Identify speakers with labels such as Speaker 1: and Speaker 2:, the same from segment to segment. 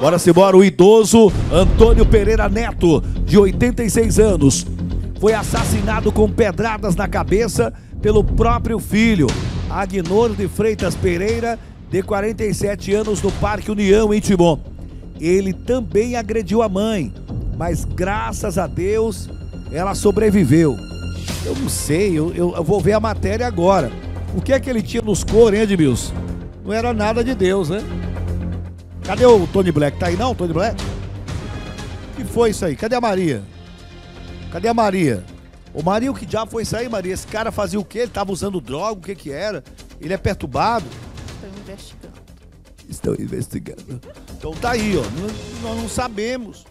Speaker 1: Bora se embora, o idoso Antônio Pereira Neto, de 86 anos, foi assassinado com pedradas na cabeça pelo próprio filho, Agnor de Freitas Pereira, de 47 anos, no Parque União, em Timon. Ele também agrediu a mãe, mas graças a Deus ela sobreviveu. Eu não sei, eu vou ver a matéria agora. O que é que ele tinha nos coros, hein, Edmilson? Não era nada de Deus, né? Cadê o Tony Black? Tá aí não, Tony Black? O que foi isso aí? Cadê a Maria? Cadê a Maria? Ô Maria, o que já foi isso aí, Maria? Esse cara fazia o quê? Ele tava usando droga? O que que era? Ele é perturbado? Estão investigando. Então tá aí, ó. Nós não sabemos.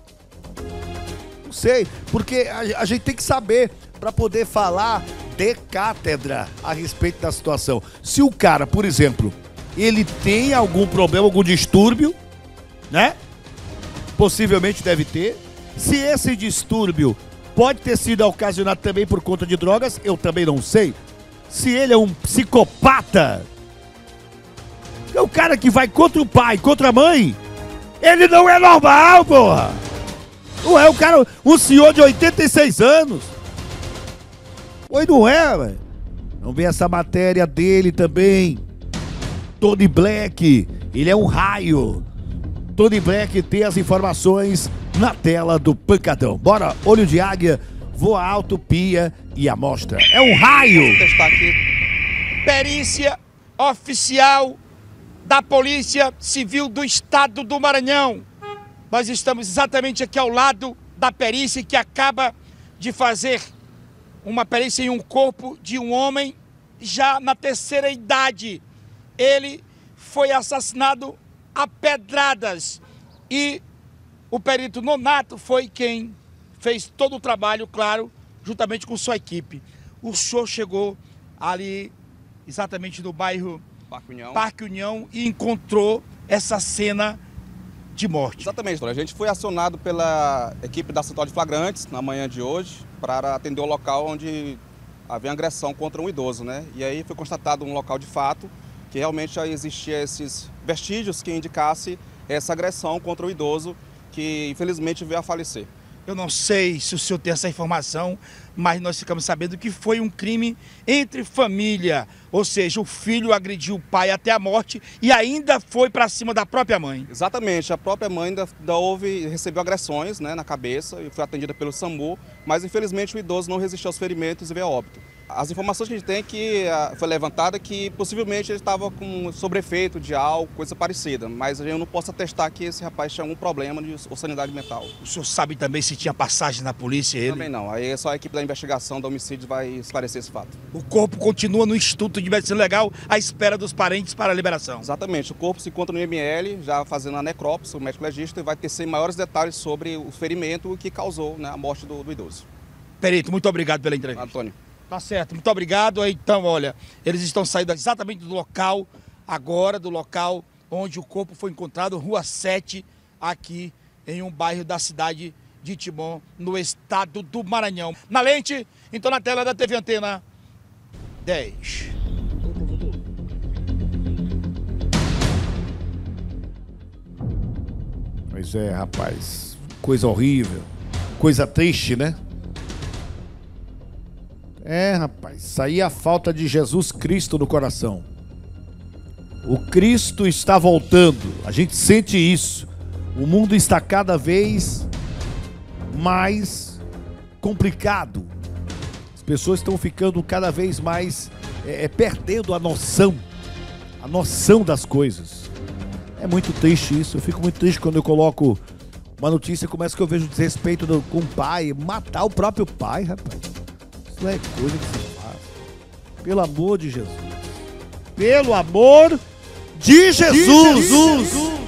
Speaker 1: Não sei. Porque a gente tem que saber para poder falar de cátedra a respeito da situação. Se o cara, por exemplo, ele tem algum problema, algum distúrbio, né? Possivelmente deve ter. Se esse distúrbio pode ter sido ocasionado também por conta de drogas, eu também não sei. Se ele é um psicopata, é o cara que vai contra o pai, contra a mãe, ele não é normal, porra. Não é o cara, um senhor de 86 anos. Oi, não é, velho? Vamos ver essa matéria dele também. Tony Black, ele é um raio. Tony Black tem as informações na tela do Pancadão. Bora, olho de águia, voa alto, pia e amostra. É um raio!
Speaker 2: Vou testar aqui. Perícia oficial da Polícia Civil do Estado do Maranhão. Nós estamos exatamente aqui ao lado da perícia que acaba de fazer uma perícia em um corpo de um homem já na terceira idade. Ele foi assassinado a pedradas e o perito Nonato foi quem fez todo o trabalho, claro, juntamente com sua equipe. O senhor chegou ali exatamente no bairro Parque União e encontrou essa cena de morte.
Speaker 3: Exatamente, a gente foi acionado pela equipe da Central de Flagrantes na manhã de hoje para atender o local onde havia agressão contra um idoso, né? E aí foi constatado um local de fato que realmente já existia esses vestígios que indicasse essa agressão contra o idoso que infelizmente veio a falecer.
Speaker 2: Eu não sei se o senhor tem essa informação, mas nós ficamos sabendo que foi um crime entre família, ou seja, o filho agrediu o pai até a morte e ainda foi para cima da própria mãe.
Speaker 3: Exatamente, a própria mãe ainda recebeu agressões, né, na cabeça e foi atendida pelo SAMU, mas infelizmente o idoso não resistiu aos ferimentos e veio a óbito. As informações que a gente tem que foi levantada que possivelmente ele estava com sobreefeito de álcool, coisa parecida, mas eu não posso atestar que esse rapaz tinha algum problema de sanidade mental.
Speaker 2: O senhor sabe também se tinha passagem na polícia? Ele?
Speaker 3: Também não, aí só a equipe da investigação do homicídio vai esclarecer esse fato.
Speaker 2: O corpo continua no Instituto de Medicina Legal à espera dos parentes para a liberação?
Speaker 3: Exatamente, o corpo se encontra no IML, já fazendo a necrópsia, o médico legista, e vai tecer maiores detalhes sobre o ferimento que causou, né, a morte do idoso.
Speaker 2: Perito, muito obrigado pela entrevista.
Speaker 3: Antônio.
Speaker 2: Tá certo, muito obrigado. Então, olha, eles estão saindo exatamente do local, agora, do local onde o corpo foi encontrado, Rua 7, aqui em um bairro da cidade de Timon, no estado do Maranhão. Na lente, então na tela da TV Antena 10.
Speaker 1: Pois é, rapaz, coisa horrível, coisa triste, né? É, rapaz, isso aí é a falta de Jesus Cristo no coração. O Cristo está voltando, a gente sente isso. O mundo está cada vez mais complicado. As pessoas estão ficando cada vez mais perdendo a noção das coisas. É muito triste isso, eu fico muito triste quando eu coloco uma notícia, começa que eu vejo desrespeito com o pai, matar o próprio pai, rapaz. Isso não é coisa que se faz. Pelo amor de Jesus. Pelo amor de Jesus.